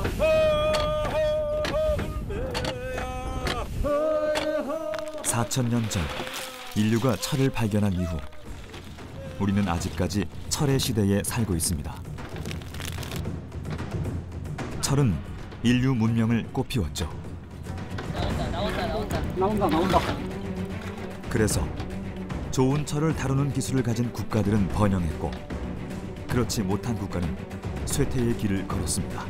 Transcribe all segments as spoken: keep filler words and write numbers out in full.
사천 년 전 인류가 철을 발견한 이후 우리는 아직까지 철의 시대에 살고 있습니다. 철은 인류 문명을 꽃피웠죠. 나온다, 나온다, 나온다. 나온다, 나온다. 그래서 좋은 철을 다루는 기술을 가진 국가들은 번영했고, 그렇지 못한 국가는 쇠퇴의 길을 걸었습니다.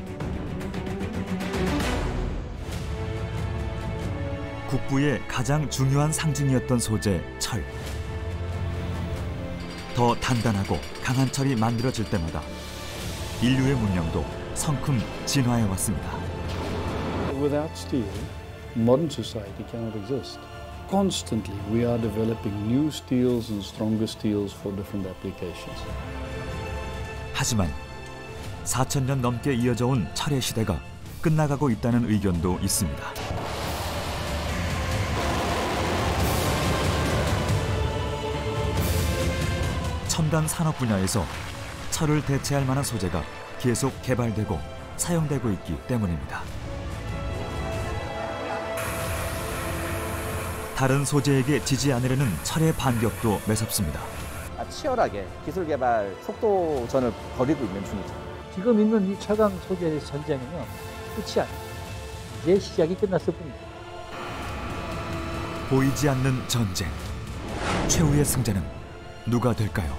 국부의 가장 중요한 상징이었던 소재, 철. 더 단단하고 강한 철이 만들어질 때마다 인류의 문명도 성큼 진화해 왔습니다. Without steel, modern society cannot exist. Constantly, we are developing new steels and stronger steels for different applications. 하지만 사천 년 넘게 이어져 온 철의 시대가 끝나가고 있다는 의견도 있습니다. 첨단 산업 분야에서 철을 대체할 만한 소재가 계속 개발되고 사용되고 있기 때문입니다. 다른 소재에게 지지 않으려는 철의 반격도 매섭습니다. 치열하게 기술 개발 속도전을 벌이고 있는 중이죠. 지금 있는 이 철강 소재 전쟁은 끝이 아니에요. 이제 시작이 끝났을 뿐입니다. 보이지 않는 전쟁. 최후의 승자는 누가 될까요?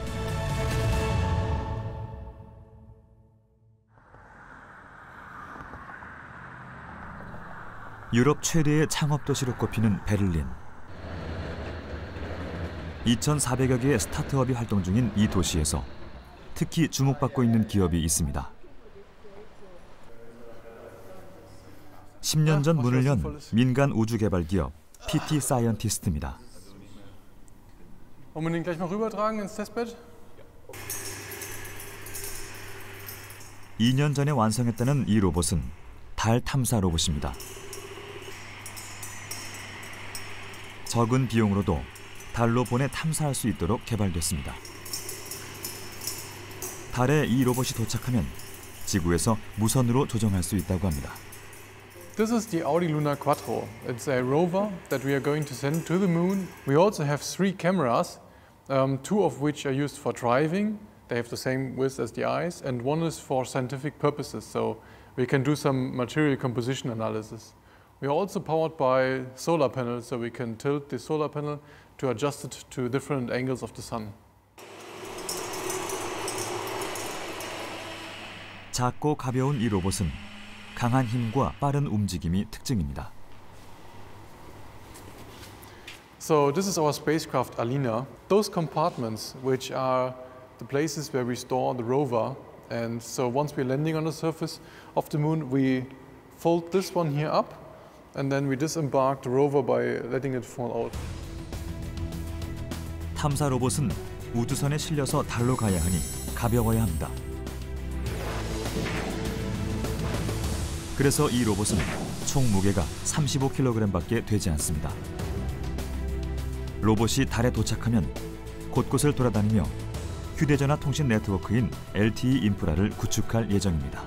유럽 최대의 창업 도시로 꼽히는 베를린. 이천사백여 개의 스타트업이 활동 중인 이 도시에서 특히 주목받고 있는 기업이 있습니다. 십 년 전 문을 연 민간 우주 개발 기업 피티 사이언티스트입니다. 이 년 전에 완성했다는 이 로봇은 달 탐사 로봇입니다. 적은 비용으로도 달로 보내 탐사할 수 있도록 개발됐습니다. 달에 이 로봇이 도착하면 지구에서 무선으로 조정할 수 있다고 합니다. This is the Audi Lunar Quattro. It's a rover that we are going to send to the moon. We also have three cameras, um, two of which are used for driving. They have the same width as the eyes, and one is for scientific purposes, so we can do some material composition analysis. We are also powered by solar panels, so we can tilt the solar panel to adjust it to different angles of the sun. 작고 가벼운 이 로봇은 강한 힘과 빠른 움직임이 특징입니다. So this is our spacecraft Alina. Those compartments, which are the places where we store the rover, and so once we're landing on the surface of the moon, we fold this one here up, and then we disembark the rover by letting it fall out. 탐사 로봇은 우주선에 실려서 달로 가야 하니 가벼워야 합니다. 그래서 이 로봇은 총 무게가 삼십오 킬로그램밖에 되지 않습니다. 로봇이 달에 도착하면 곳곳을 돌아다니며 휴대전화 통신 네트워크인 엘티이 인프라를 구축할 예정입니다.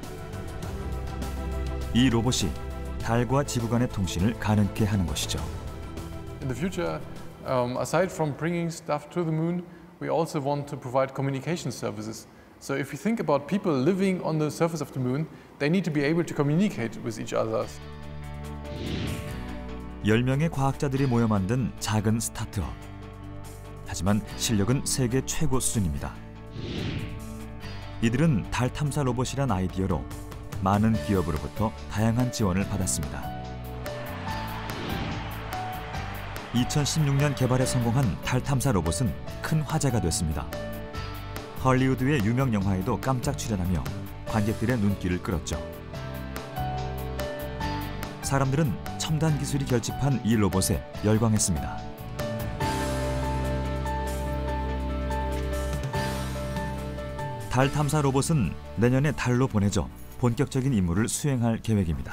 이 로봇이 달과 지구 간의 통신을 가능케 하는 것이죠. In the future, um, aside from bringing stuff to the moon, we also want to provide communication services. So if you think about people living on the surface of the moon, they need to be able to communicate with each other. 열 명의 과학자들이 모여 만든 작은 스타트업. 하지만 실력은 세계 최고 수준입니다. 이들은 달 탐사 로봇이란 아이디어로 많은 기업으로부터 다양한 지원을 받았습니다. 이천십육 년 개발에 성공한 달 탐사 로봇은 큰 화제가 됐습니다. 헐리우드의 유명 영화에도 깜짝 출연하며 관객들의 눈길을 끌었죠. 사람들은 첨단 기술이 결집한 이 로봇에 열광했습니다. 달 탐사 로봇은 내년에 달로 보내져 본격적인 임무를 수행할 계획입니다.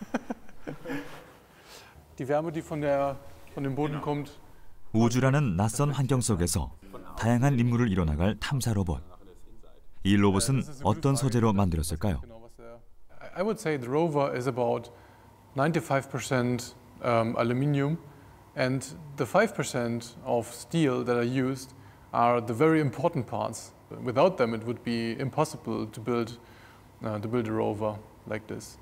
우주라는 낯선 환경 속에서 다양한 임무를 이뤄나갈 탐사 로봇. 이 로봇은 어떤 소재로 만들었을까요? I would say the rover is about ninety-five percent um, aluminium, and the five percent of steel that are used are the very important parts. Without them, it would be impossible to build, uh, to build a rover like this.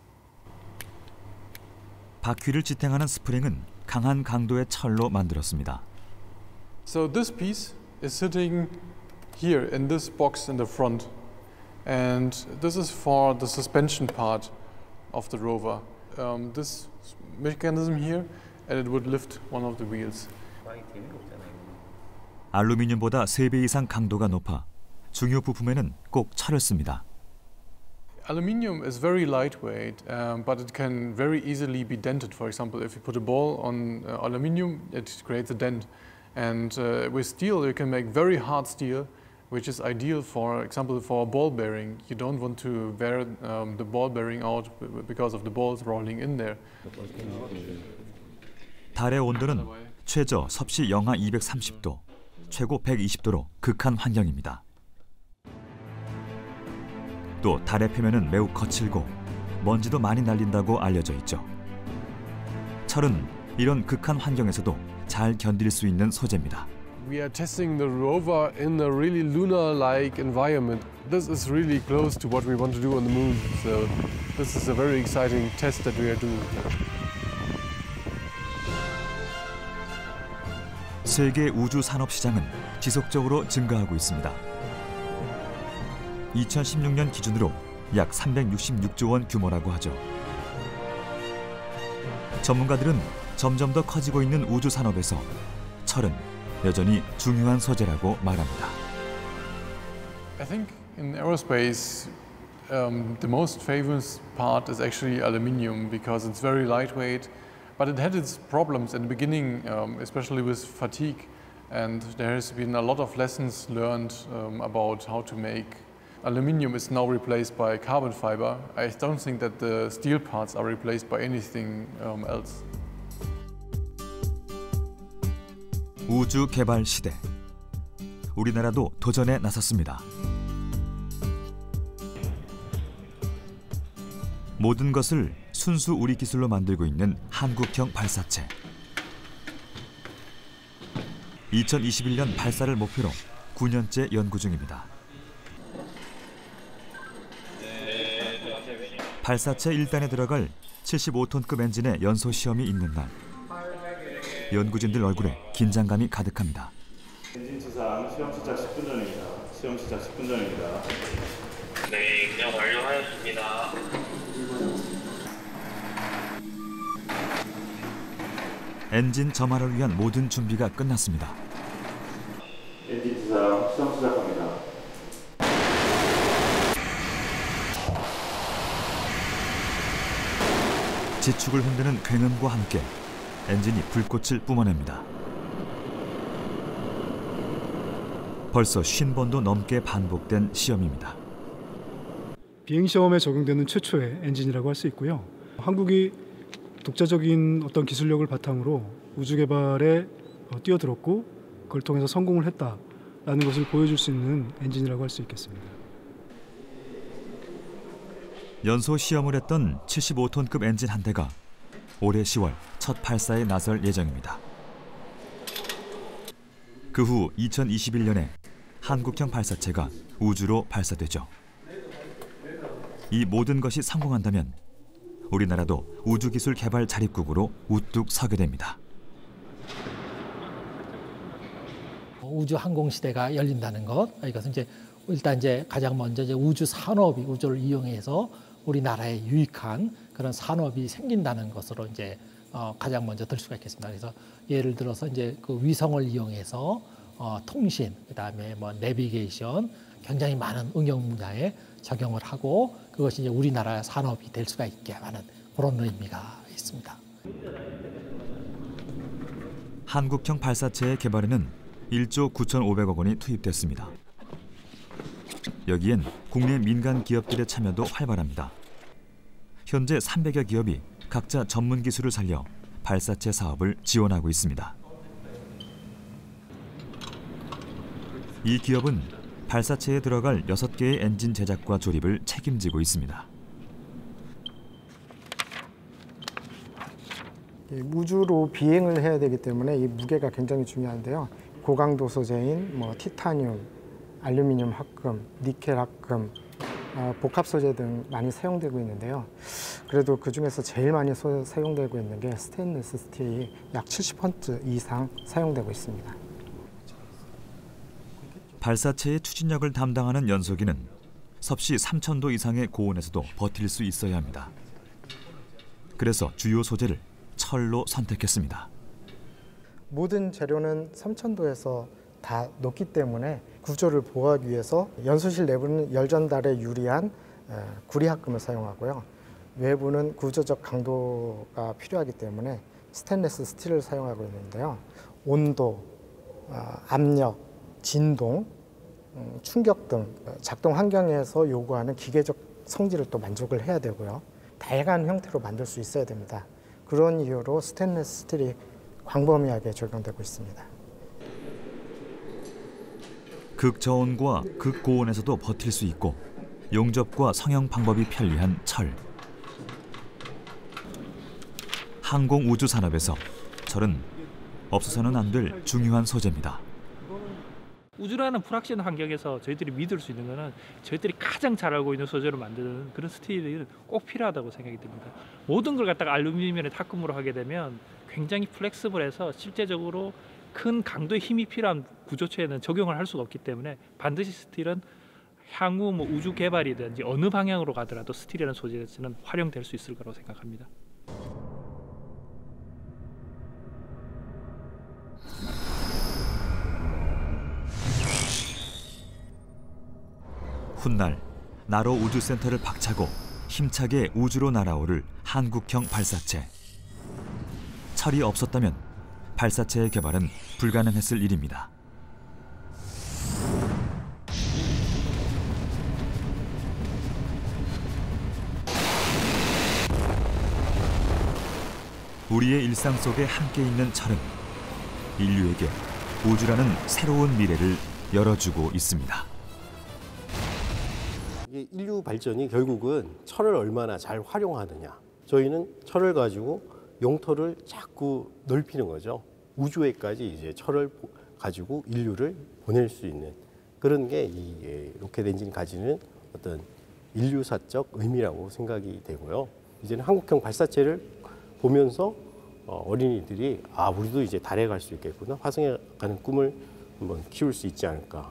바퀴를 지탱하는 스프링은 강한 강도의 철로 만들었습니다. So this piece is sitting here in this box in the front, and this is for the suspension part of the rover. Um, this mechanism here, and it would lift one of the wheels. 알루미늄보다 세 배 이상 강도가 높아 중요 부품에는 꼭 철을 씁니다. Aluminium is very lightweight, um, but it can very easily be dented. For example, if you put a ball on uh, aluminium, it creates a dent. And uh, with steel, you can make very hard steel, which is ideal, for example, for a ball bearing. You don't want to wear um, the ball bearing out because of the balls rolling in there. 달의 온도는 최저 섭씨 영하 이백삼십 도, 최고 백이십 도로 극한 환경입니다. 또 달의 표면은 매우 거칠고 먼지도 많이 날린다고 알려져 있죠. 철은 이런 극한 환경에서도 잘 견딜 수 있는 소재입니다. We are testing the rover in a really lunar-like environment. This is really close to what we want to do on the moon. So this is a very exciting test that we are doing. 세계 우주 산업 시장은 지속적으로 증가하고 있습니다. 이천십육 년 기준으로 약 삼백육십육조 원 규모라고 하죠. 전문가들은 점점 더 커지고 있는 우주 산업에서 철은 여전히 중요한 소재라고 말합니다. I think in aerospace, um, the most famous part is actually aluminium because it's very lightweight, but it had its problems in the beginning, um, especially with fatigue, and there has been a lot of lessons learned um, about how to make. Aluminium is now replaced by carbon fiber. I don't think that the steel parts are replaced by anything um, else. 우주 개발 시대. 우리나라도 도전에 나섰습니다. 모든 것을 순수 우리 기술로 만들고 있는 한국형 발사체. 이천이십일 년 발사를 목표로 구 년째 연구 중입니다. 발사체 일 단에 들어갈 칠십오 톤급 엔진의 연소 시험이 있는 날, 연구진들 얼굴에 긴장감이 가득합니다. 엔진 투상 시험 시작 십 분 전입니다. 시험 시작 십 분 전입니다. 네, 그냥 완료하였습니다. 엔진 점화를 위한 모든 준비가 끝났습니다. 엔진 투상 시험 시작합니다. 지축을 흔드는 굉음과 함께 엔진이 불꽃을 뿜어냅니다. 벌써 오십 번도 넘게 반복된 시험입니다. 비행시험에 적용되는 최초의 엔진이라고 할 수 있고요. 한국이 독자적인 어떤 기술력을 바탕으로 우주 개발에 뛰어들었고 그걸 통해서 성공을 했다라는 것을 보여줄 수 있는 엔진이라고 할 수 있겠습니다. 연소 시험을 했던 칠십오 톤급 엔진 한 대가 올해 시월 첫 발사에 나설 예정입니다. 그 후 이천이십일 년에 한국형 발사체가 우주로 발사되죠. 이 모든 것이 성공한다면 우리나라도 우주기술 개발 자립국으로 우뚝 서게 됩니다. 우주 항공 시대가 열린다는 것, 이것은 이제 일단 이제 가장 먼저 이제 우주 산업이 우주를 이용해서 우리나라에 유익한 그런 산업이 생긴다는 것으로 이제 어, 가장 먼저 들 수가 있겠습니다. 그래서 예를 들어서 이제 그 위성을 이용해서 어, 통신, 그다음에 뭐 내비게이션, 굉장히 많은 응용 분야에 적용을 하고 그것이 이제 우리나라 산업이 될 수가 있게 하는 그런 의미가 있습니다. 한국형 발사체의 개발에는 일조 구천오백억 원이 투입됐습니다. 여기엔 국내 민간 기업들의 참여도 활발합니다. 현재 삼백여 기업이 각자 전문 기술을 살려 발사체 사업을 지원하고 있습니다. 이 기업은 발사체에 들어갈 여섯 개의 엔진 제작과 조립을 책임지고 있습니다. 우주로 비행을 해야 되기 때문에 이 무게가 굉장히 중요한데요. 고강도 소재인 뭐 티타늄, 알루미늄 합금, 니켈 합금, 어, 복합 소재 등 많이 사용되고 있는데요. 그래도 그 중에서 제일 많이 소, 사용되고 있는 게 스테인리스 스틸이 약 칠십 퍼센트 이상 사용되고 있습니다. 발사체의 추진력을 담당하는 연소기는 섭씨 삼천 도 이상의 고온에서도 버틸 수 있어야 합니다. 그래서 주요 소재를 철로 선택했습니다. 모든 재료는 삼천 도에서 다 녹기 때문에 구조를 보호하기 위해서 연소실 내부는 열 전달에 유리한 구리 합금을 사용하고요. 외부는 구조적 강도가 필요하기 때문에 스테인리스 스틸을 사용하고 있는데요. 온도, 압력, 진동, 충격 등 작동 환경에서 요구하는 기계적 성질을 또 만족을 해야 되고요. 다양한 형태로 만들 수 있어야 됩니다. 그런 이유로 스테인리스 스틸이 광범위하게 적용되고 있습니다. 극저온과 극고온에서도 버틸 수 있고 용접과 성형 방법이 편리한 철. 항공 우주 산업에서 철은 없어서는 안 될 중요한 소재입니다. 우주라는 불확실한 환경에서 저희들이 믿을 수 있는 것은 저희들이 가장 잘 알고 있는 소재로 만드는 그런 스틸이 꼭 필요하다고 생각이 듭니다. 모든 걸 갖다가 알루미늄에 탁금으로 하게 되면 굉장히 플렉스블해서 실제적으로 큰 강도의 힘이 필요한 구조체에는 적용을 할 수가 없기 때문에 반드시 스틸은 향후 뭐 우주 개발이든지 어느 방향으로 가더라도 스틸이라는 소재에서는 활용될 수 있을 거라고 생각합니다. 훗날 나로 우주센터를 박차고 힘차게 우주로 날아오를 한국형 발사체. 철이 없었다면 발사체의 개발은 불가능했을 일입니다. 우리의 일상 속에 함께 있는 철은 인류에게 우주라는 새로운 미래를 열어주고 있습니다. 인류 발전이 결국은 철을 얼마나 잘 활용하느냐. 저희는 철을 가지고 영토를 자꾸 넓히는 거죠. 우주에까지 이제 철을 가지고 인류를 보낼 수 있는 그런 게 이 로켓 엔진이 가지는 어떤 인류사적 의미라고 생각이 되고요. 이제는 한국형 발사체를 보면서 어린이들이 아 우리도 이제 달에 갈 수 있겠구나, 화성에 가는 꿈을 한번 키울 수 있지 않을까.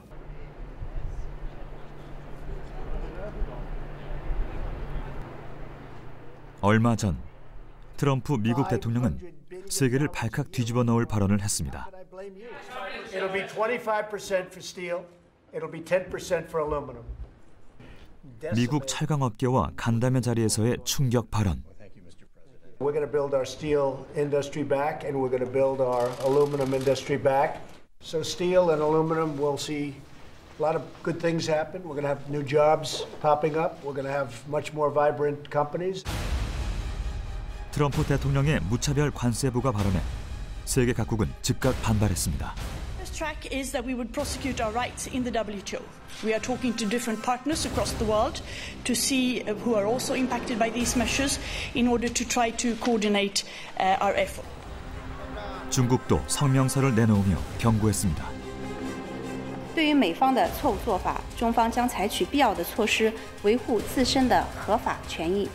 얼마 전 트럼프 미국 대통령은 세계를 발칵 뒤집어 놓을 발언을 했습니다. It'll be twenty-five percent for steel. It'll be ten percent for aluminum. 미국 철강업계와 간담회 자리에서의 충격 발언. We're going to build our steel industry back, and we're going to build our aluminum industry back. So steel and aluminum, we'll see a lot of good things happen. We're going to have new jobs popping up. We're going to have much more vibrant companies. 트럼프 대통령의 무차별 관세부가 발언에 세계 각국은 즉각 반발했습니다. This track is that we would prosecute our rights in the W T O. We are talking to different partners across the world to see who are also impacted by these measures in order to try to coordinate uh, our effort. 중국도 성명서를 내놓으며 경고했습니다. 对于美方的错误做法，中方将采取必要的措施，维护自身的合法权益。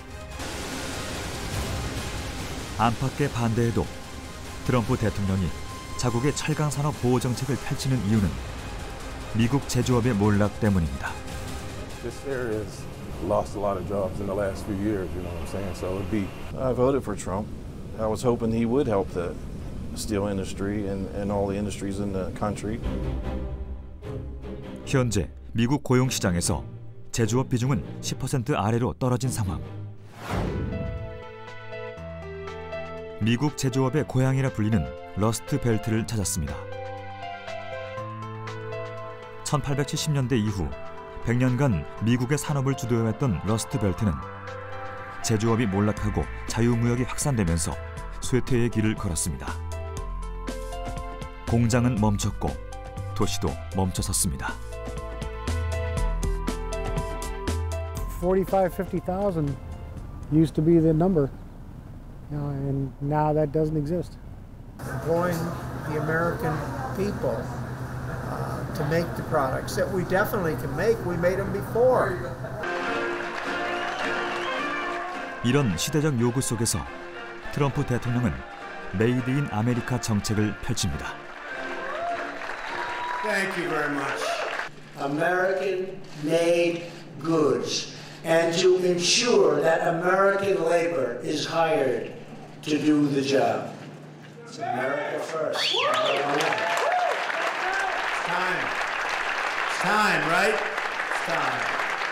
안팎의 반대에도 트럼프 대통령이 자국의 철강 산업 보호 정책을 펼치는 이유는 미국 제조업의 몰락 때문입니다. This area has lost a lot of jobs in the last few years, you know what I'm saying? So it'd be I voted for Trump. I was hoping he would help the steel industry and and all the industries in the country. 현재 미국 고용 시장에서 제조업 비중은 십 퍼센트 아래로 떨어진 상황. 미국 제조업의 고향이라 불리는 러스트 벨트를 찾았습니다. 천팔백칠십 년대 이후 백 년간 미국의 산업을 주도해왔던 러스트 벨트는 제조업이 몰락하고 자유무역이 확산되면서 쇠퇴의 길을 걸었습니다. 공장은 멈췄고 도시도 멈춰섰습니다. forty-five, fifty thousand used to be the number. You know, and now that doesn't exist. Employing the American people uh, to make the products that we definitely can make. We made them before. 이런 시대적 요구 속에서 트럼프 대통령은 메이드 인 아메리카 정책을 펼칩니다. Thank you very much. American-made goods, and to ensure that American labor is hired to do the job. It's America first. It's time. It's time, right? It's time.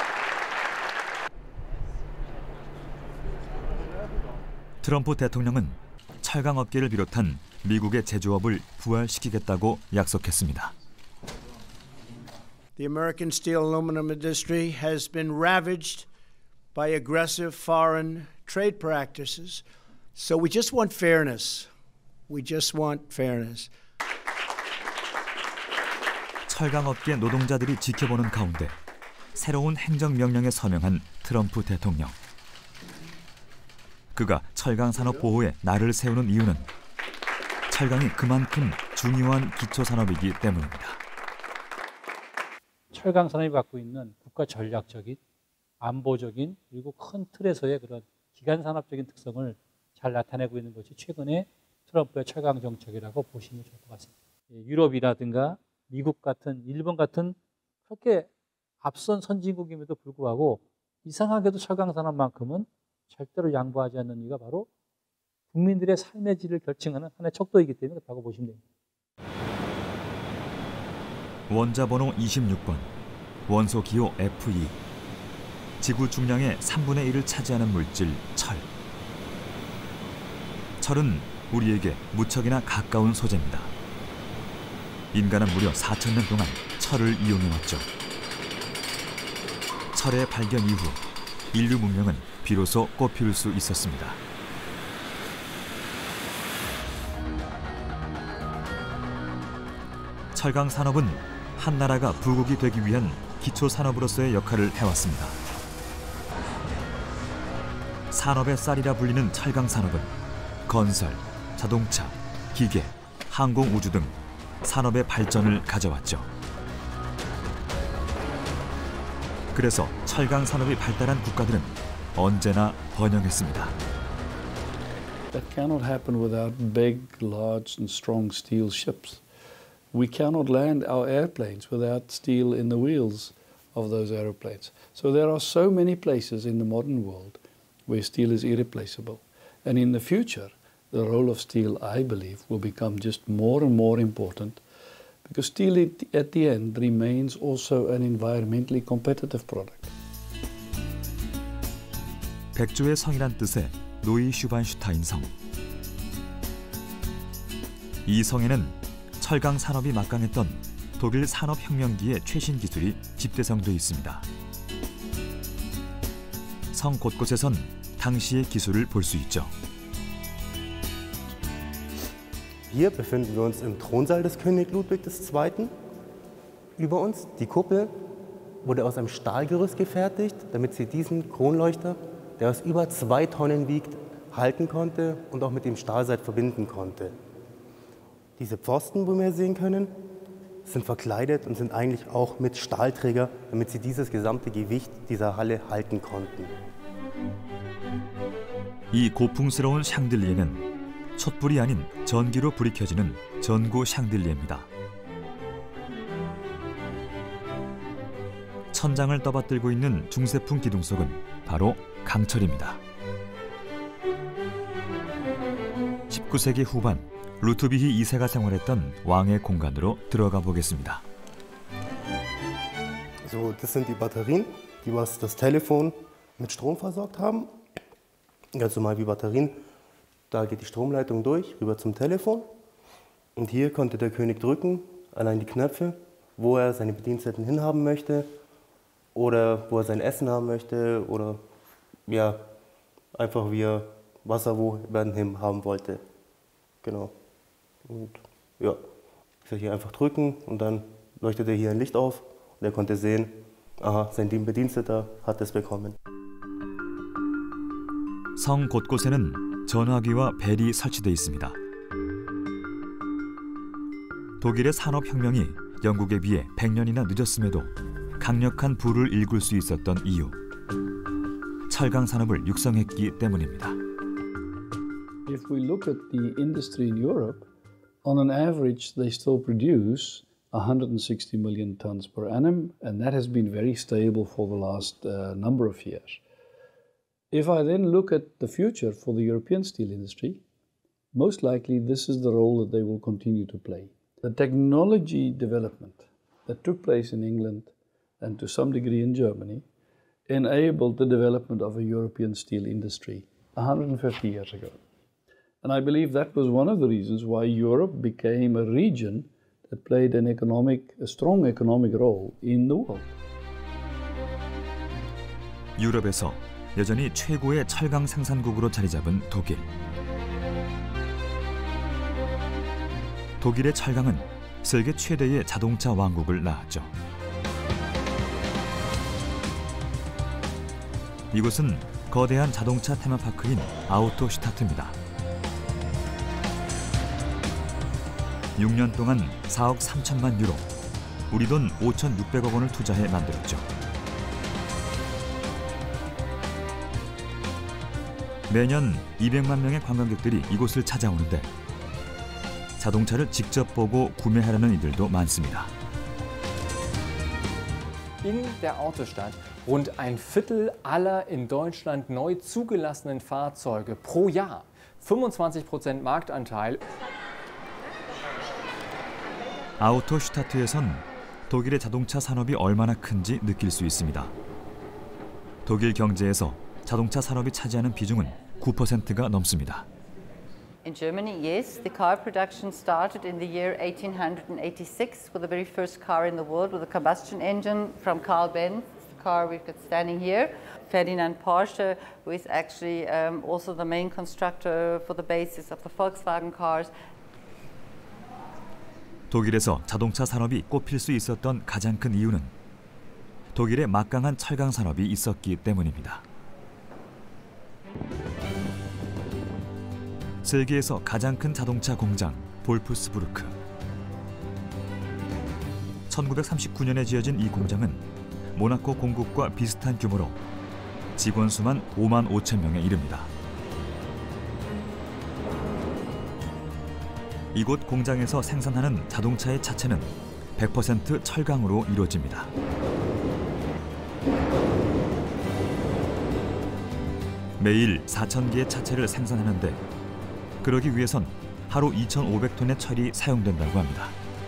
트럼프 대통령은 철강업계를 비롯한 미국의 제조업을 부활시키겠다고 약속했습니다. The American steel aluminum industry has been ravaged by aggressive foreign trade practices. So we just want fairness. We just want fairness. 철강업계 노동자들이 지켜보는 가운데 새로운 행정명령에 서명한 트럼프 대통령. 그가 철강 산업 보호에 날을 세우는 이유는 철강이 그만큼 중요한 기초산업이기 때문입니다. 철강 산업이 갖고 있는 국가 전략적인, 안보적인 그리고 큰 틀에서의 그런 기간 산업적인 특성을 잘 나타내고 있는 것이 최근의 트럼프의 철강 정책이라고 보시면 좋을 것 같습니다. 유럽이라든가 미국 같은 일본 같은 그렇게 앞선 선진국임에도 불구하고 이상하게도 철강 산업만큼은 절대로 양보하지 않는 이유가 바로 국민들의 삶의 질을 결정하는 하나의 척도이기 때문에 그렇다고 보시면 됩니다. 원자 번호 이십육 번, 원소 기호 에프 이. 지구 중량의 삼분의 일을 차지하는 물질 철. 철은 우리에게 무척이나 가까운 소재입니다. 인간은 무려 사천 년 동안 철을 이용해왔죠. 철의 발견 이후 인류 문명은 비로소 꽃피울 수 있었습니다. 철강 산업은 한 나라가 부국이 되기 위한 기초 산업으로서의 역할을 해왔습니다. 산업의 쌀이라 불리는 철강 산업은 건설, 자동차, 기계, 항공 우주 등 산업의 발전을 가져왔죠. 그래서 철강 산업이 발달한 국가들은 언제나 번영했습니다. That cannot happen without big, large and strong steel ships. We cannot land our airplanes without steel in the wheels of those aeroplanes. So there are so many places in the modern world where steel is irreplaceable. And in the future, the role of steel, I believe, will become just more and more important because steel at the end remains also an environmentally competitive product. 백조의 성이란 뜻의 노이 슈반슈타인 성. 이 성에는 철강 산업이 막강했던 독일 산업혁명기의 최신 기술이 집대성돼 있습니다. 성 곳곳에선 당시의 기술을 볼 수 있죠. Hier befinden wir uns im Thronsaal des König Ludwig der Zweite. Über uns die Kuppel wurde aus einem Stahlgerüst gefertigt, damit sie diesen Kronleuchter, der aus über zwei Tonnen wiegt, halten konnte und auch mit dem Stahlseil verbinden konnte. Diese Pfosten, wo wir sehen können, sind verkleidet und sind eigentlich auch mit Stahlträger, damit sie dieses gesamte Gewicht dieser Halle halten konnten. 이 고풍스러운 샹들리에는 촛불이 아닌 전기로 불이 켜지는 전구 샹들리에입니다. 천장을 떠받들고 있는 중세풍 기둥석은 바로 강철입니다. 십구 세기 후반 루트비히 이 세가 생활했던 왕의 공간으로 들어가 보겠습니다. So, das sind die Batterien, die was das Telefon mit Strom versorgt haben. Ganz normal wie Batterien. Da geht die Stromleitung durch, rüber zum Telefon. Und hier konnte der König drücken, allein die Knöpfe, wo er seine Bediensteten hinhaben möchte oder wo er sein Essen haben möchte oder ja, einfach wie er was er wo hin haben wollte. Genau. Und ja, ich soll hier einfach drücken und dann leuchtete hier ein Licht auf und er konnte sehen, aha, sein Bediensteter hat es bekommen. 성 곳곳에는 전화기와 벨이 설치돼 있습니다. 독일의 산업혁명이 영국에 비해 백 년이나 늦었음에도 강력한 불을 일굴 수 있었던 이유, 철강 산업을 육성했기 때문입니다. If we look at the industry in Europe, on an average they still produce one hundred sixty million tons per annum, and that has been very stable for the last uh, number of years. If I then look at the future for the European steel industry, most likely this is the role that they will continue to play. The technology development that took place in England and to some degree in Germany enabled the development of a European steel industry one hundred fifty years ago. And I believe that was one of the reasons why Europe became a region that played an economic, a strong economic role in the world. 유럽에서 여전히 최고의 철강 생산국으로 자리 잡은 독일. 독일의 철강은 세계 최대의 자동차 왕국을 낳았죠. 이곳은 거대한 자동차 테마파크인 아우토슈타트입니다. 육 년 동안 사억 삼천만 유로, 우리 돈 오천육백억 원을 투자해 만들었죠. 매년 이백만 명의 관광객들이 이곳을 찾아오는데 자동차를 직접 보고 구매하려는 이들도 많습니다. In der Autostadt rund ein Viertel aller in Deutschland neu zugelassenen Fahrzeuge pro Jahr. fünfundzwanzig Prozent Marktanteil. 아우토슈타트에선 독일의 자동차 산업이 얼마나 큰지 느낄 수 있습니다. 독일 경제에서 자동차 산업이 차지하는 비중은 구 퍼센트가 넘습니다. In Germany, yes, the car production started in the year eighteen eighty-six with the very first car in the world with a combustion engine from Carl Benz, the car we've got standing here. Ferdinand Porsche, who is actually um, also the main constructor for the basis of the Volkswagen cars. 독일에서 자동차 산업이 꼽힐 수 있었던 가장 큰 이유는 독일의 막강한 철강 산업이 있었기 때문입니다. 세계에서 가장 큰 자동차 공장 볼프스부르크. 천구백삼십구 년에 지어진 이 공장은 모나코 공국과 비슷한 규모로 직원 수만 오만 오천 명에 이릅니다. 이곳 공장에서 생산하는 자동차의 차체는 백 퍼센트 철강으로 이루어집니다. 매일 사천 개의 차체를 생산하는데 그러기 위해선 하루 이천오백 톤의 철이 사용된다고 합니다.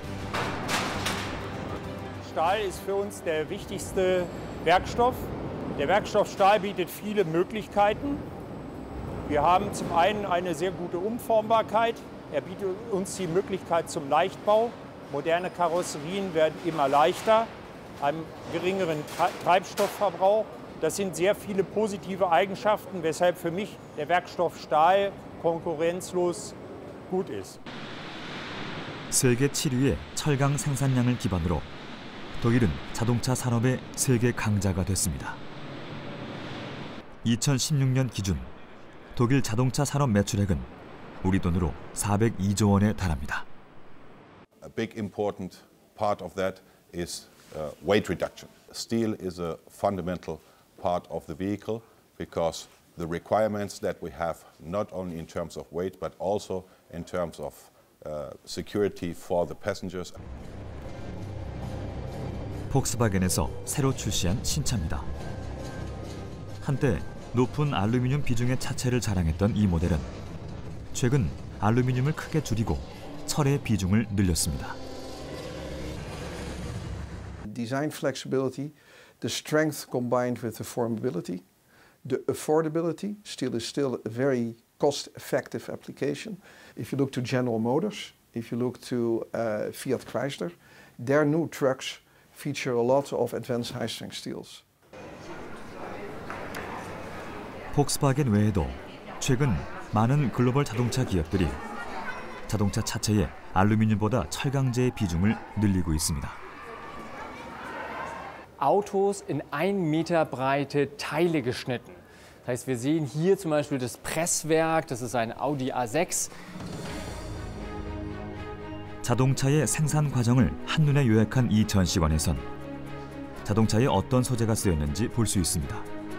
Stahl ist für uns der wichtigste Werkstoff. Der Werkstoff Stahl bietet viele Möglichkeiten. Wir haben zum einen eine sehr gute Umformbarkeit. Er bietet uns die Möglichkeit zum Leichtbau. Moderne Karosserien werden immer leichter, einem geringeren Treibstoffverbrauch. Das sind sehr viele positive Eigenschaften, weshalb für mich der Werkstoff Stahl konkurrenzlos gut ist. 세계 칠 위의 철강 생산량을 기반으로 독일은 자동차 산업의 세계 강자가 됐습니다. 이천십육 년 기준 독일 자동차 산업 매출액은 우리 돈으로 사백이조 원에 달합니다. A big important part of that is uh, weight reduction. Steel is a fundamental part of the vehicle because the requirements that we have not only in terms of weight but also in terms of uh, security for the passengers. 폭스바겐에서 새로 출시한 신차입니다. 한때 높은 알루미늄 비중의 차체를 자랑했던 이 모델은 최근 알루미늄을 크게 줄이고 철의 비중을 늘렸습니다. Design flexibility, the strength combined with the formability, the affordability. Steel is still a very cost-effective application. If you look to General Motors, if you look to uh, Fiat Chrysler, their new trucks feature a lot of advanced high-strength steels. 폭스바겐 외에도 최근 많은 글로벌 자동차 기업들이 자동차 차체에 알루미늄보다 철강제의 비중을 늘리고 있습니다. Autos in ein Meter breite Teile geschnitten. Das heißt, wir sehen hier zum Beispiel das Presswerk, das ist ein Audi A sechs. 자동차의 생산 과정을 한눈에 요약한 이 전시관에선 자동차에 어떤 소재가 쓰였는지 볼 수 있습니다.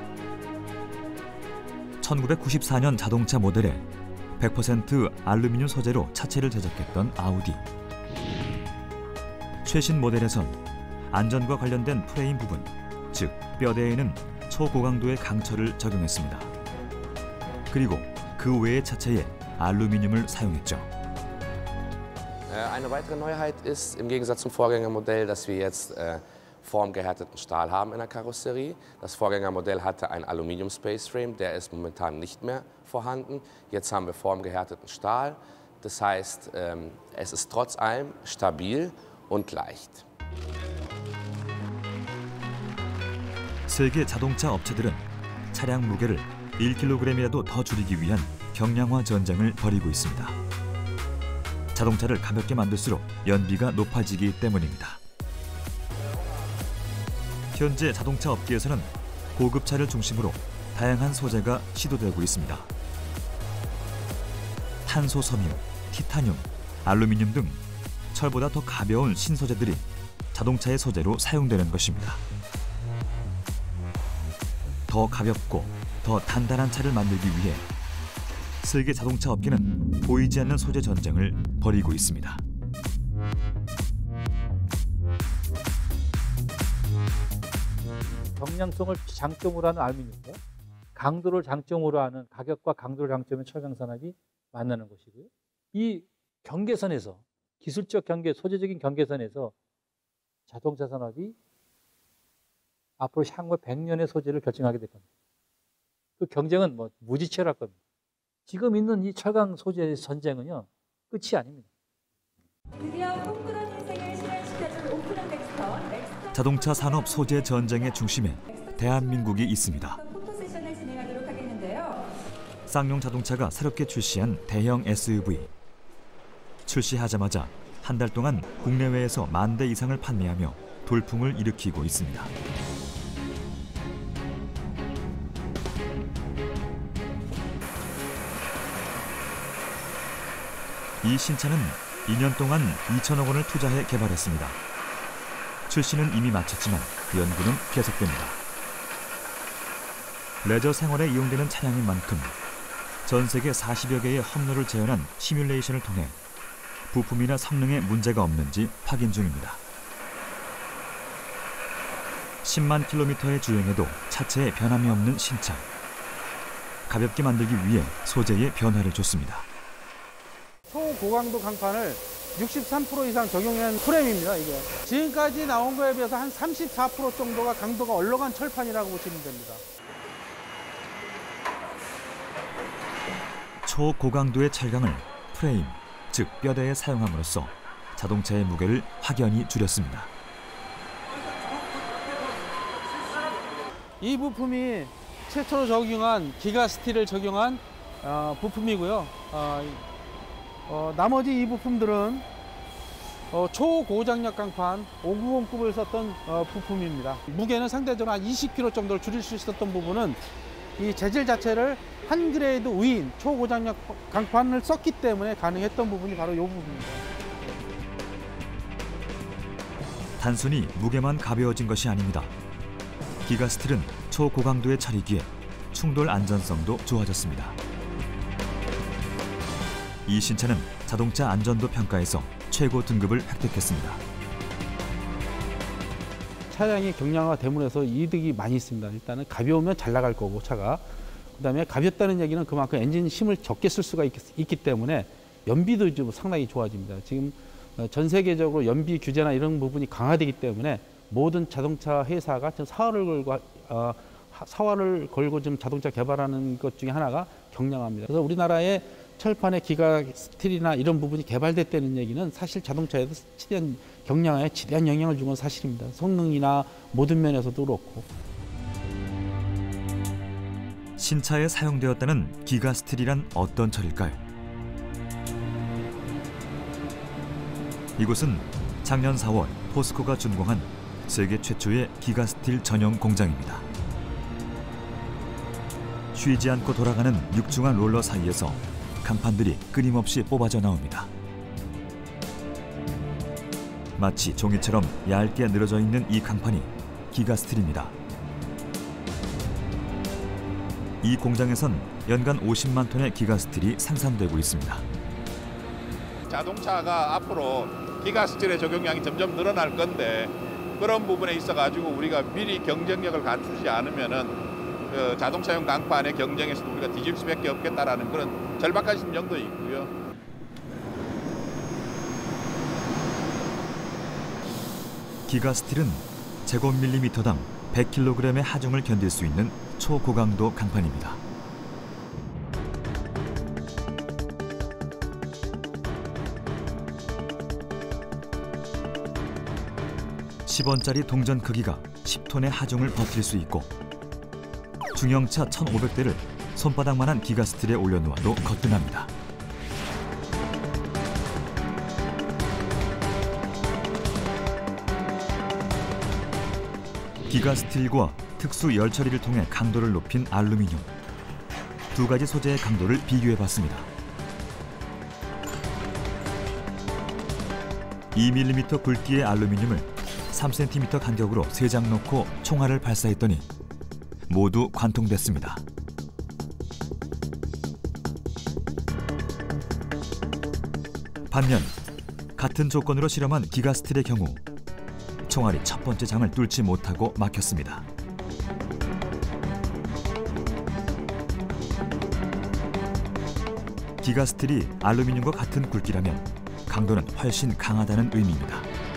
천구백구십사 년 자동차 모델에 백 퍼센트 알루미늄 소재로 차체를 제작했던 아우디. 최신 모델에선 안전과 관련된 프레임 부분, 즉 뼈대에는 초고강도의 강철을 적용했습니다. 그리고 그 외의 차체에 알루미늄을 사용했죠. Eine weitere Neuheit ist im Gegensatz zum Vorgängermodell, dass wir jetzt äh, formgehärteten Stahl haben in der Karosserie. Das Vorgängermodell hatte einen Aluminium Space Frame, der ist momentan nicht mehr vorhanden. Jetzt haben wir formgehärteten Stahl. Das heißt, ähm, es ist trotz allem stabil und leicht. 세계 자동차 업체들은 차량 무게를 일 킬로그램이라도 더 줄이기 위한 경량화 전쟁을 벌이고 있습니다. 자동차를 가볍게 만들수록 연비가 높아지기 때문입니다. 현재 자동차 업계에서는 고급차를 중심으로 다양한 소재가 시도되고 있습니다. 탄소 섬유, 티타늄, 알루미늄 등 철보다 더 가벼운 신소재들이 자동차의 소재로 사용되는 것입니다. 더 가볍고 더 단단한 차를 만들기 위해 세계 자동차 업계는 보이지 않는 소재 전쟁을 벌이고 있습니다. 경량성을 장점으로 하는 알루미늄과 강도를 장점으로 하는 가격과 강도를 장점의 철강 산업이 만나는 것이고요. 이 경계선에서 기술적 경계, 소재적인 경계선에서 자동차 산업이 앞으로 향후 백 년의 소재를 결정하게 될 겁니다. 그 경쟁은 뭐 무지치열할 겁니다. 지금 있는 이 철강 소재 전쟁은요, 끝이 아닙니다. 자동차 산업 소재 전쟁의 중심에 대한민국이 있습니다. 쌍용 자동차가 새롭게 출시한 대형 에스유브이. 출시하자마자 한 달 동안 국내외에서 만 대 이상을 판매하며 돌풍을 일으키고 있습니다. 이 신차는 이 년 동안 이천억 원을 투자해 개발했습니다. 출시는 이미 마쳤지만 연구는 계속됩니다. 레저 생활에 이용되는 차량인 만큼 전 세계 사십여 개의 험로를 재현한 시뮬레이션을 통해 부품이나 성능에 문제가 없는지 확인 중입니다. 십만 킬로미터의 주행에도 차체에 변함이 없는 신차. 가볍게 만들기 위해 소재에 변화를 줬습니다. 초고강도 강판을 육십삼 퍼센트 이상 적용한 프레임입니다. 이게 지금까지 나온 거에 비해서 한 삼십사 퍼센트 정도가 강도가 얼렁한 철판이라고 보시면 됩니다. 초고강도의 철강을 프레임, 즉 뼈대에 사용함으로써 자동차의 무게를 확연히 줄였습니다. 이 부품이 최초로 적용한 기가 스틸을 적용한 어, 부품이고요. 어, 어, 나머지 이 부품들은 어, 초고장력 강판 오백구십급을 썼던 어, 부품입니다. 무게는 상대적으로 한 이십 킬로그램 정도를 줄일 수 있었던 부분은 이 재질 자체를 한 그레이드 위인 초고장력 강판을 썼기 때문에 가능했던 부분이 바로 이 부분입니다. 단순히 무게만 가벼워진 것이 아닙니다. 기가 스틸은 초고강도의 처리기에 충돌 안전성도 좋아졌습니다. 이 신차는 자동차 안전도 평가에서 최고 등급을 획득했습니다. 차량이 경량화됨으로써 이득이 많이 있습니다. 일단은 가벼우면 잘 나갈 거고 차가. 그다음에 가볍다는 얘기는 그만큼 엔진 힘을 적게 쓸 수가 있, 있기 때문에 연비도 좀 상당히 좋아집니다. 지금 전 세계적으로 연비 규제나 이런 부분이 강화되기 때문에 모든 자동차 회사가 지금 사활을 걸고 어, 사활을 걸고 좀 자동차 개발하는 것 중에 하나가 경량화입니다. 그래서 우리나라의 철판의 기가 스틸이나 이런 부분이 개발됐다는 얘기는 사실 자동차에도 치대한 경량화에 지대한 영향을 준 건 사실입니다. 성능이나 모든 면에서도 그렇고. 신차에 사용되었다는 기가 스틸이란 어떤 철일까요? 이곳은 작년 사월 포스코가 준공한 세계 최초의 기가 스틸 전용 공장입니다. 쉬지 않고 돌아가는 육중한 롤러 사이에서 강판들이 끊임없이 뽑아져 나옵니다. 마치 종이처럼 얇게 늘어져 있는 이 강판이 기가스틸입니다. 이 공장에선 연간 오십만 톤의 기가스틸이 생산되고 있습니다. 자동차가 앞으로 기가스틸의 적용량이 점점 늘어날 건데 그런 부분에 있어가지고 우리가 미리 경쟁력을 갖추지 않으면은 그 자동차용 강판의 경쟁에서도 우리가 뒤질 수밖에 없겠다라는 그런 절박한 심정도 있고요. 기가스틸은 제곱밀리미터당 백 킬로그램의 하중을 견딜 수 있는 초고강도 강판입니다. 십 원짜리 동전 크기가 십 톤의 하중을 버틸 수 있고 중형차 천오백 대를 손바닥만한 기가스틸에 올려놓아도 거뜬합니다. 기가스틸과 특수 열 처리를 통해 강도를 높인 알루미늄. 두 가지 소재의 강도를 비교해봤습니다. 이 밀리미터 굵기의 알루미늄을 삼 센티미터 간격으로 세 장 놓고 총알을 발사했더니 모두 관통됐습니다. 반면 같은 조건으로 실험한 기가스틸의 경우 총알이 첫 번째 장을 뚫지 못하고 막혔습니다. 기가스틸이 알루미늄과 같은 굵기라면 강도는 훨씬 강하다는 의미입니다.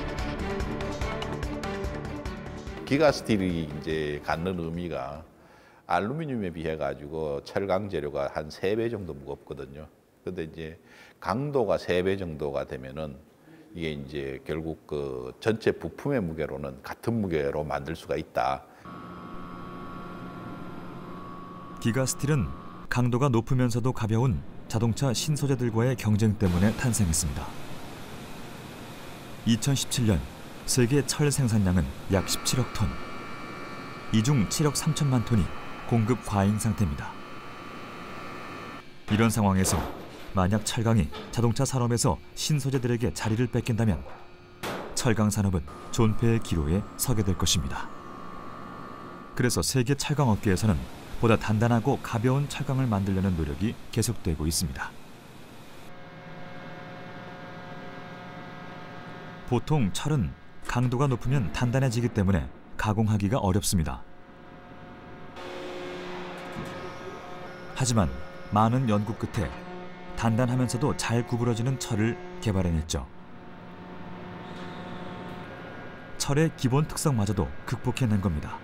기가스틸이 이제 갖는 의미가 알루미늄에 비해 가지고 철강 재료가 한 세 배 정도 무겁거든요. 근데 이제 강도가 세 배 정도가 되면은 이게 이제 결국 그 전체 부품의 무게로는 같은 무게로 만들 수가 있다. 기가스틸은 강도가 높으면서도 가벼운 자동차 신소재들과의 경쟁 때문에 탄생했습니다. 이천십칠 년 세계 철 생산량은 약 십칠억 톤. 이 중 칠억 삼천만 톤이 공급 과잉 상태입니다. 이런 상황에서 만약 철강이 자동차 산업에서 신소재들에게 자리를 뺏긴다면 철강 산업은 존폐의 기로에 서게 될 것입니다. 그래서 세계 철강 업계에서는 보다 단단하고 가벼운 철강을 만들려는 노력이 계속되고 있습니다. 보통 철은 강도가 높으면 단단해지기 때문에 가공하기가 어렵습니다. 하지만 많은 연구 끝에 단단하면서도 잘 구부러지는 철을 개발해냈죠. 철의 기본 특성마저도 극복해낸 겁니다.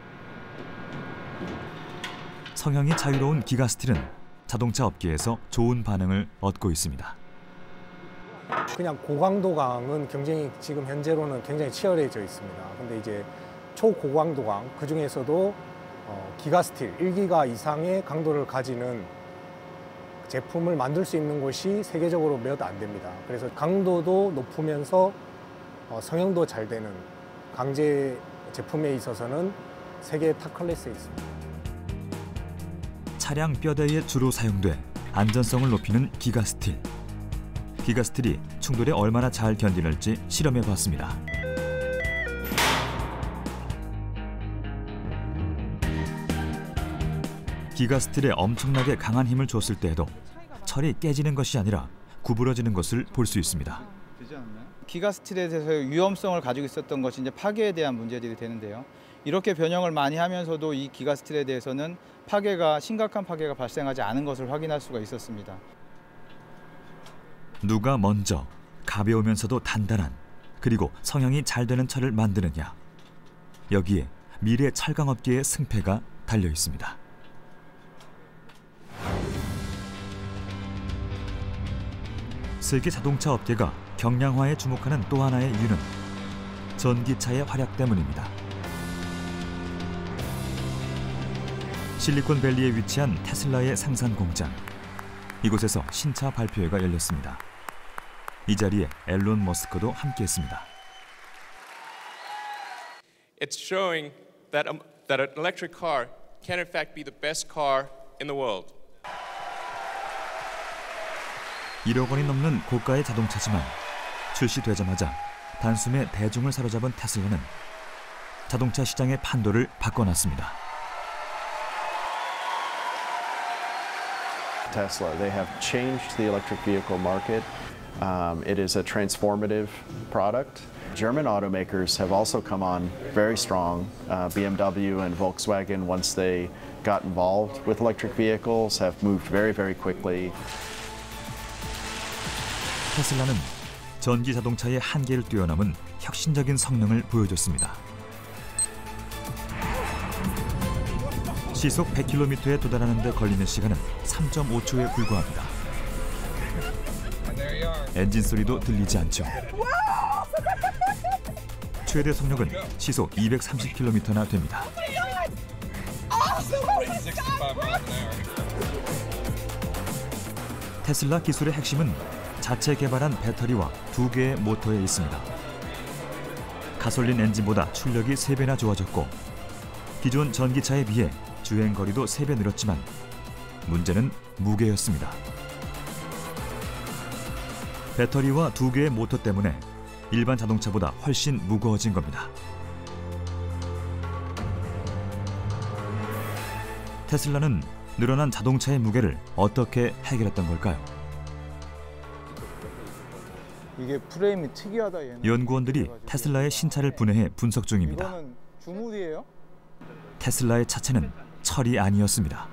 성형이 자유로운 기가스틸은 자동차 업계에서 좋은 반응을 얻고 있습니다. 그냥 고강도강은 경쟁이 지금 현재로는 굉장히 치열해져 있습니다. 근데 이제 초고강도강, 그 중에서도 어, 기가스틸 일 기가 이상의 강도를 가지는 제품을 만들 수 있는 곳이 세계적으로 몇 안 됩니다. 그래서 강도도 높으면서 어, 성형도 잘 되는 강제 제품에 있어서는 세계 탑 클래스에 있습니다. 차량 뼈대에 주로 사용돼 안전성을 높이는 기가스틸. 기가스틸이 충돌에 얼마나 잘 견디는지 실험해봤습니다. 기가스틸에 엄청나게 강한 힘을 줬을 때에도 철이 깨지는 것이 아니라 구부러지는 것을 볼 수 있습니다. 기가스틸에 대해서 위험성을 가지고 있었던 것이 이제 파괴에 대한 문제들이 되는데요. 이렇게 변형을 많이 하면서도 이 기가스틸에 대해서는 파괴가 심각한 파괴가 발생하지 않은 것을 확인할 수가 있었습니다. 누가 먼저 가벼우면서도 단단한 그리고 성형이 잘 되는 철을 만드느냐. 여기에 미래 철강업계의 승패가 달려 있습니다. 세계 자동차 업계가 경량화에 주목하는 또 하나의 이유는 전기차의 활약 때문입니다. 실리콘밸리에 위치한 테슬라의 생산 공장. 이곳에서 신차 발표회가 열렸습니다. 이 자리에 앨런 머스크도 함께했습니다. It's showing that um, that an electric car can in fact be the best car in the world. 일억 원이 넘는 고가의 자동차지만 출시되자마자 단숨에 대중을 사로잡은 테슬라는 자동차 시장의 판도를 바꿔놨습니다. Tesla, they have changed the electric vehicle market. Um, it is a transformative product. German automakers have also come on very strong. Uh, B M W and Volkswagen, once they got involved with electric vehicles, have moved very, very quickly. 테슬라는 전기 자동차의 한계를 뛰어넘은 혁신적인 성능을 보여줬습니다. 시속 백 킬로미터에 도달하는 데 걸리는 시간은 삼 점 오 초에 불과합니다. 엔진 소리도 들리지 않죠. 최대 속력은 시속 이백삼십 킬로미터나 됩니다. 테슬라 기술의 핵심은 자체 개발한 배터리와 두 개의 모터에 있습니다. 가솔린 엔진보다 출력이 세 배나 좋아졌고 기존 전기차에 비해 주행거리도 세 배 늘었지만 문제는 무게였습니다. 배터리와 두 개의 모터 때문에 일반 자동차보다 훨씬 무거워진 겁니다. 테슬라는 늘어난 자동차의 무게를 어떻게 해결했던 걸까요? 이게 프레임이 특이하다. 얘는. 연구원들이 테슬라의 신차를 분해해 분석 중입니다. 이거는 주물이에요? 테슬라의 차체는 철이 아니었습니다.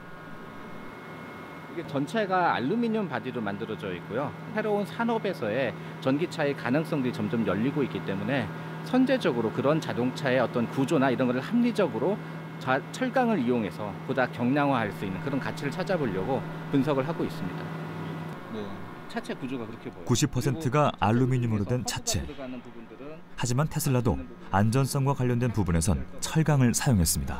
이게 전체가 알루미늄 바디로 만들어져 있고요. 새로운 산업에서의 전기차의 가능성들이 점점 열리고 있기 때문에 선제적으로 그런 자동차의 어떤 구조나 이런 것을 합리적으로 자, 철강을 이용해서 보다 경량화할 수 있는 그런 가치를 찾아보려고 분석을 하고 있습니다. 네. 차체 구조가 그렇게 보여요. 구십 퍼센트가 알루미늄으로 된 차체. 하지만 테슬라도 안전성과 관련된 부분에선 철강을 사용했습니다.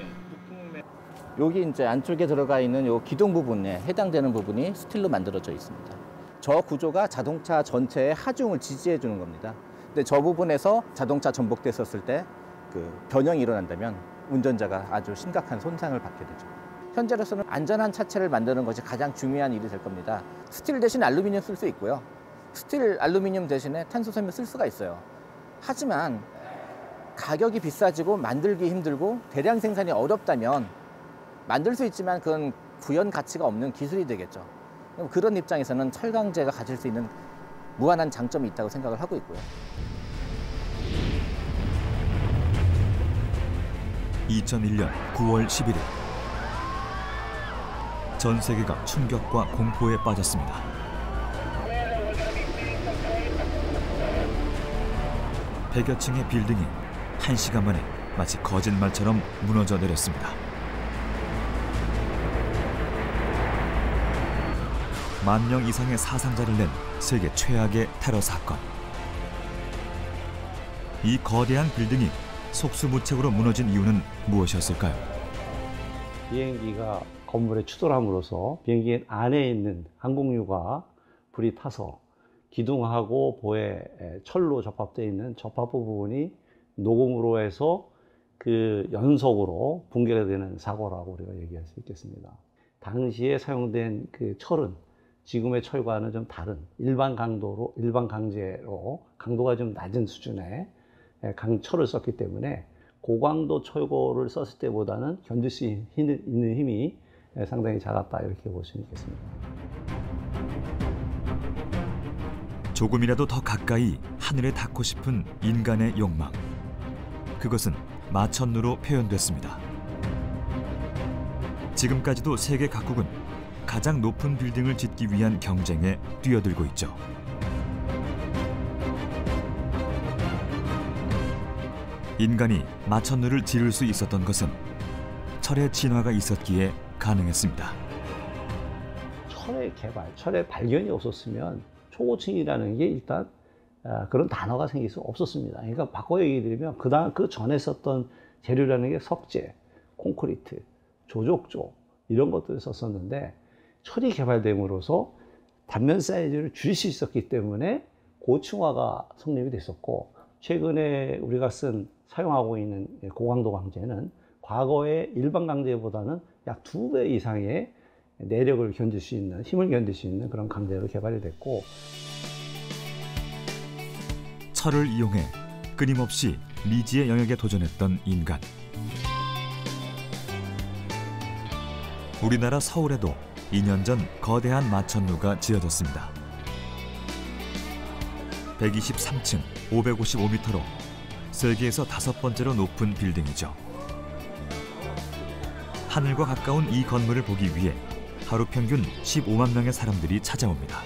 여기 이제 안쪽에 들어가 있는 요 기둥 부분에 해당되는 부분이 스틸로 만들어져 있습니다. 저 구조가 자동차 전체의 하중을 지지해 주는 겁니다. 근데 저 부분에서 자동차 전복됐었을 때 그 변형이 일어난다면 운전자가 아주 심각한 손상을 받게 되죠. 현재로서는 안전한 차체를 만드는 것이 가장 중요한 일이 될 겁니다. 스틸 대신 알루미늄 쓸 수 있고요. 스틸 알루미늄 대신에 탄소섬유 쓸 수가 있어요. 하지만 가격이 비싸지고 만들기 힘들고 대량 생산이 어렵다면 만들 수 있지만 그건 구현 가치가 없는 기술이 되겠죠. 그런 입장에서는 철강제가 가질 수 있는 무한한 장점이 있다고 생각을 하고 있고요. 이천일 년 구월 십일 일 전 세계가 충격과 공포에 빠졌습니다. 백여 층의 빌딩이 한 시간 만에 마치 거짓말처럼 무너져 내렸습니다. 만 명 이상의 사상자를 낸 세계 최악의 테러 사건. 이 거대한 빌딩이 속수무책으로 무너진 이유는 무엇이었을까요? 비행기가 건물에 추돌함으로써 비행기 안에 있는 항공유가 불이 타서 기둥하고 보에 철로 접합되어 있는 접합부 부분이 녹음으로 해서 그 연속으로 붕괴가 되는 사고라고 우리가 얘기할 수 있겠습니다. 당시에 사용된 그 철은 지금의 철과는 좀 다른 일반 강도로, 일반 강제로 강도가 좀 낮은 수준의 강철을 썼기 때문에 고강도 철골을 썼을 때보다는 견딜 수 있는 힘이 상당히 작았다 이렇게 볼 수 있겠습니다. 조금이라도 더 가까이 하늘에 닿고 싶은 인간의 욕망. 그것은 마천루로 표현됐습니다. 지금까지도 세계 각국은 가장 높은 빌딩을 짓기 위한 경쟁에 뛰어들고 있죠. 인간이 마천루를 지을 수 있었던 것은 철의 진화가 있었기에 가능했습니다. 철의 개발, 철의 발견이 없었으면 초고층이라는 게 일단 그런 단어가 생길 수 없었습니다. 그러니까 바꿔 얘기드리면 그 다음 그 전에 썼던 재료라는 게 석재, 콘크리트, 조족조 이런 것들을 썼었는데 철이 개발됨으로써 단면 사이즈를 줄일 수 있었기 때문에 고층화가 성립이 됐었고 최근에 우리가 쓴 사용하고 있는 고강도 강제는 과거의 일반 강제보다는 약 두 배 이상의 내력을 견딜 수 있는, 힘을 견딜 수 있는 그런 강제로 개발이 됐고, 철을 이용해 끊임없이 미지의 영역에 도전했던 인간. 우리나라 서울에도 이 년 전 거대한 마천루가 지어졌습니다. 백이십삼 층, 오백오십오 미터로 세계에서 다섯 번째로 높은 빌딩이죠. 하늘과 가까운 이 건물을 보기 위해 하루 평균 십오만 명의 사람들이 찾아옵니다.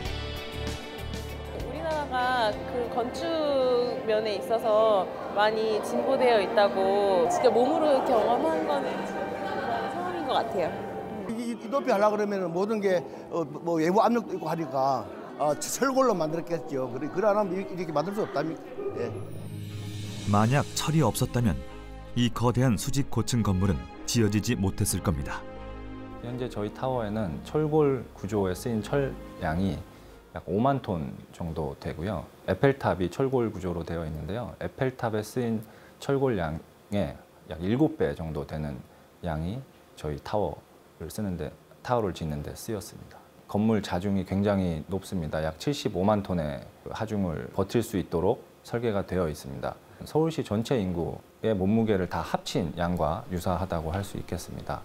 우리나라가 그 건축 면에 있어서 많이 진보되어 있다고 직접 몸으로 경험한 거는 처음인 것 같아요. 이, 이 높이 하려고 그러면 모든 게 어, 뭐 외부 압력도 있고 하니까 어, 철골로 만들었겠죠. 그래, 그래 안 하면 이렇게 만들 수 없답니까? 예. 만약 철이 없었다면 이 거대한 수직 고층 건물은 지어지지 못했을 겁니다. 현재 저희 타워에는 철골 구조에 쓰인 철량이 약 오만 톤 정도 되고요. 에펠탑이 철골 구조로 되어 있는데요. 에펠탑에 쓰인 철골량의 약 일곱 배 정도 되는 양이 저희 타워를 쓰는데, 타워를 짓는데 쓰였습니다. 건물 자중이 굉장히 높습니다. 약 칠십오만 톤의 하중을 버틸 수 있도록 설계가 되어 있습니다. 서울시 전체 인구의 몸무게를 다 합친 양과 유사하다고 할 수 있겠습니다.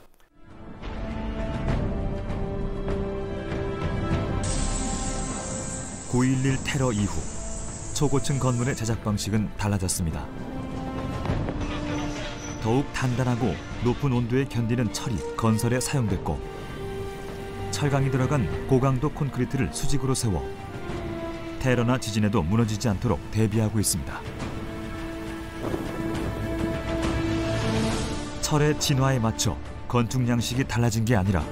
구일일 테러 이후 초고층 건물의 제작 방식은 달라졌습니다. 더욱 단단하고 높은 온도에 견디는 철이 건설에 사용됐고, 철강이 들어간 고강도 콘크리트를 수직으로 세워 테러나 지진에도 무너지지 않도록 대비하고 있습니다. 철의 진화에 맞춰 건축 양식이 달라진 게 아니라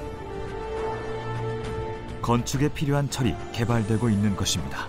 건축에 필요한 철이 개발되고 있는 것입니다.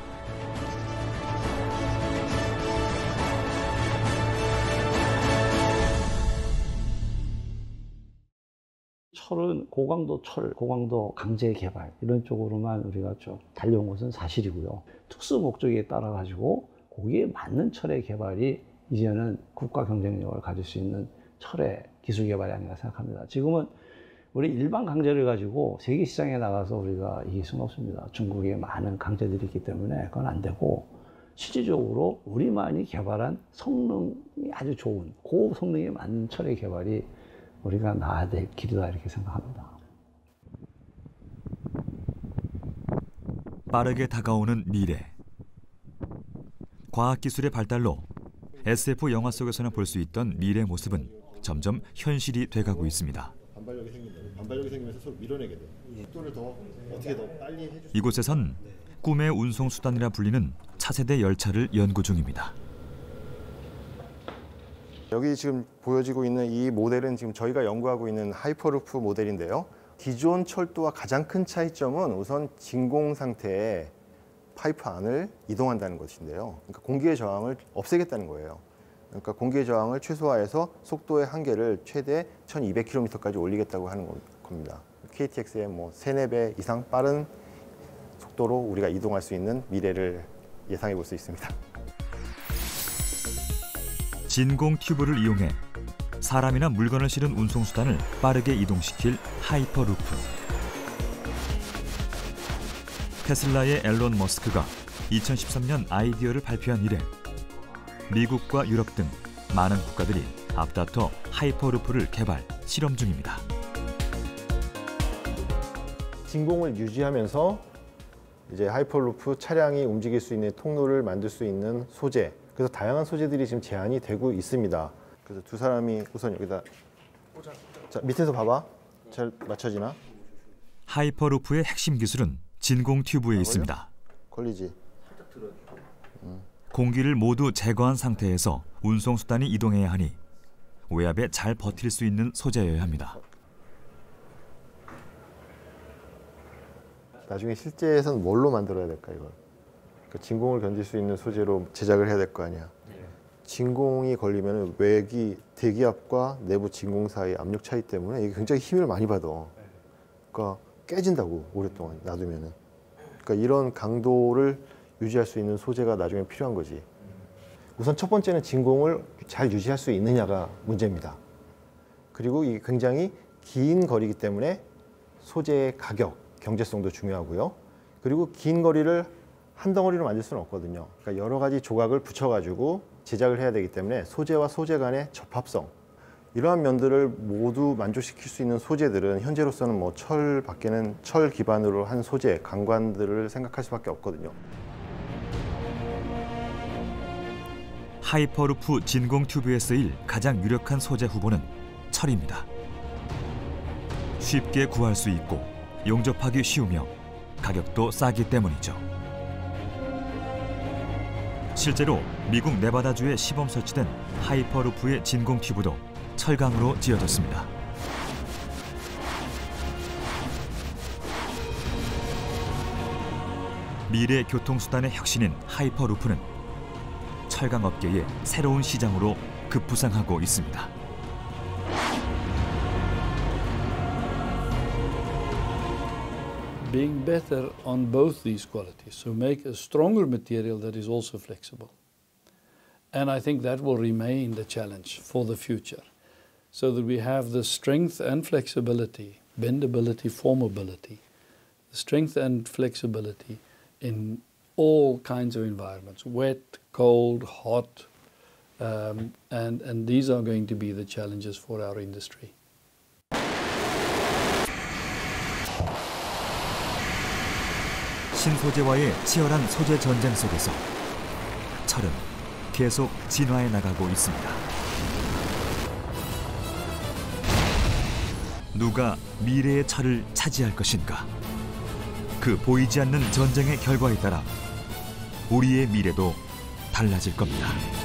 철은 고강도 철, 고강도 강제 개발 이런 쪽으로만 우리가 좀 달려온 것은 사실이고요. 특수 목적에 따라 가지고 거기에 맞는 철의 개발이 이제는 국가 경쟁력을 가질 수 있는 철의 기술 개발이 아닌가 생각합니다. 지금은 우리 일반 강제를 가지고 세계 시장에 나가서 우리가 이길 수는 없습니다. 중국에 많은 강제들이 있기 때문에 그건 안 되고, 실질적으로 우리만이 개발한 성능이 아주 좋은 고급 성능에 맞는 철의 개발이 우리가 나아야 될 길이다, 이렇게 생각합니다. 빠르게 다가오는 미래. 과학기술의 발달로 에스에프 영화 속에서나 볼 수 있던 미래 모습은 점점 현실이 돼가고 있습니다. 반발력이 생긴다. 반발력이 생기면서 서로 밀어내게 돼. 속도를 더 어떻게 더 빨리 해줄 수. 이곳에선 꿈의 운송 수단이라 불리는 차세대 열차를 연구 중입니다. 여기 지금 보여지고 있는 이 모델은 지금 저희가 연구하고 있는 하이퍼루프 모델인데요. 기존 철도와 가장 큰 차이점은 우선 진공 상태의 파이프 안을 이동한다는 것인데요. 그러니까 공기의 저항을 없애겠다는 거예요. 그러니까 공기의 저항을 최소화해서 속도의 한계를 최대 천이백 킬로미터까지 올리겠다고 하는 겁니다. 케이티엑스의 뭐 세네 배 이상 빠른 속도로 우리가 이동할 수 있는 미래를 예상해 볼 수 있습니다. 진공 튜브를 이용해 사람이나 물건을 실은 운송수단을 빠르게 이동시킬 하이퍼루프. 테슬라의 앨런 머스크가 이천십삼 년 아이디어를 발표한 이래 미국과 유럽 등 많은 국가들이 앞다퉈 하이퍼루프를 개발, 실험 중입니다. 진공을 유지하면서 이제 하이퍼루프 차량이 움직일 수 있는 통로를 만들 수 있는 소재, 그래서 다양한 소재들이 지금 제안이 되고 있습니다. 그래서 두 사람이 우선 여기다, 자, 밑에서 봐봐. 잘 맞춰지나? 하이퍼루프의 핵심 기술은 진공 튜브에 있습니다. 걸리지. 공기를 모두 제거한 상태에서 운송수단이 이동해야 하니 외압에 잘 버틸 수 있는 소재여야 합니다. 나중에 실제에서는 뭘로 만들어야 될까, 이걸? 그 진공을 견딜 수 있는 소재로 제작을 해야 될 거 아니야. 진공이 걸리면 외기, 대기압과 내부 진공 사이 압력 차이 때문에 이게 굉장히 힘을 많이 받아. 그러니까 깨진다고, 오랫동안 놔두면은. 그러니까 이런 강도를 유지할 수 있는 소재가 나중에 필요한 거지. 우선 첫 번째는 진공을 잘 유지할 수 있느냐가 문제입니다. 그리고 이게 굉장히 긴 거리이기 때문에 소재의 가격, 경제성도 중요하고요. 그리고 긴 거리를 한 덩어리로 만들 수는 없거든요. 그러니까 여러 가지 조각을 붙여가지고 제작을 해야 되기 때문에 소재와 소재 간의 접합성, 이러한 면들을 모두 만족시킬 수 있는 소재들은 현재로서는 뭐 철밖에는 철 기반으로 한 소재, 강관들을 생각할 수밖에 없거든요. 하이퍼루프 진공 튜브에 쓰일 가장 유력한 소재 후보는 철입니다. 쉽게 구할 수 있고 용접하기 쉬우며 가격도 싸기 때문이죠. 실제로 미국 네바다주에 시범 설치된 하이퍼루프의 진공 튜브도 철강으로 지어졌습니다. 미래 교통수단의 혁신인 하이퍼루프는 철강업계의 새로운 시장으로 급부상하고 있습니다. Being better on both these qualities, so make a stronger material that is also flexible. And I think that will remain the challenge for the future, so that we have the strength and flexibility, bendability, formability, the strength and flexibility in all kinds of environments, wet, cold, hot, um, and, and these are going to be the challenges for our industry. 신소재와의 치열한 소재 전쟁 속에서 철은 계속 진화해 나가고 있습니다. 누가 미래의 철을 차지할 것인가? 그 보이지 않는 전쟁의 결과에 따라 우리의 미래도 달라질 겁니다.